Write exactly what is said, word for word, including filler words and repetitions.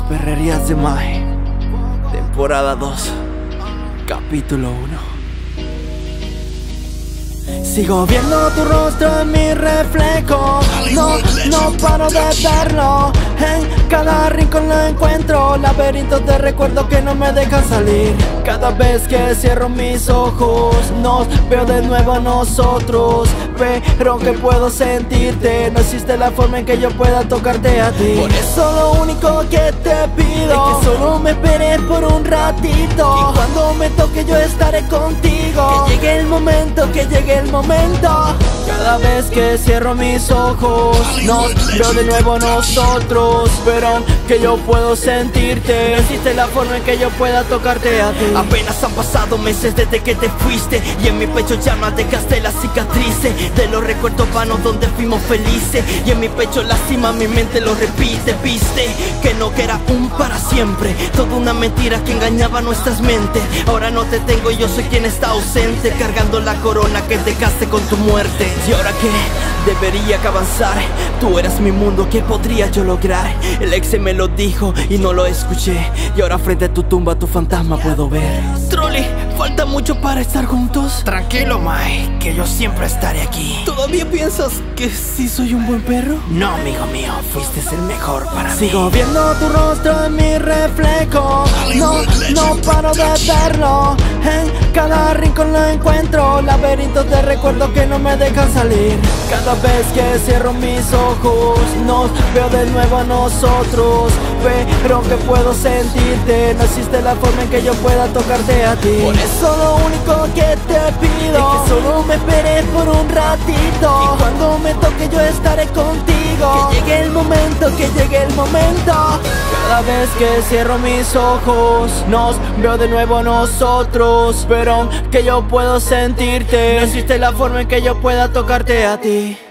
Perrerías de Mae, temporada dos, capítulo uno. Sigo viendo tu rostro en mi reflejo, no, no paro de verlo. En cada rincón lo encuentro, laberintos de recuerdos que no me dejan salir. Cada vez que cierro mis ojos, nos veo de nuevo a nosotros. Pero que puedo sentirte, no existe la forma en que yo pueda tocarte a ti. Por eso lo único que te pido es que solo me esperes por un ratito, y cuando me toque yo estaré contigo. Que llegue el momento, que llegue el momento. Cada vez que cierro mis ojos, nos veo de nuevo nosotros. Pero que yo puedo sentirte, no existe la forma en que yo pueda tocarte a ti. Apenas han pasado meses desde que te fuiste, y en mi pecho ya no dejaste las cicatrices de los recuerdos vanos donde fuimos felices. Y en mi pecho lastima, mi mente lo repite. Viste que no, que era un para siempre, toda una mentira que engañaba nuestras mentes. Ahora no te tengo y yo soy quien está ausente, cargando la corona que dejaste con tu muerte. Y ahora que debería que avanzar, tú eras mi mundo, ¿qué podría yo lograr? El ex me lo dijo y no lo escuché, y ahora frente a tu tumba tu fantasma puedo ver. Trolli, falta mucho para estar juntos. Tranquilo, Mae, que yo siempre estaré aquí. ¿Todavía piensas que sí soy un buen perro? No, amigo mío, fuiste el mejor para mí. Sigo viendo tu rostro en mi reflejo, no, no paro de verlo. En cada rincón lo encuentro, laberintos de recuerdos que no me dejan salir. Cada vez que cierro mis ojos, nos veo de nuevo a nosotros. Pero que puedo sentirte, no existe la forma en que yo pueda tocarte a ti. Por eso lo único que te pido es que solo me esperes por un ratito, y cuando me toque yo estaré contigo. Que llegue el momento, que llegue el momento. Cada vez que cierro mis ojos, nos veo de nuevo a nosotros. Pero que yo puedo sentirte, no existe la forma en que yo pueda tocarte a ti.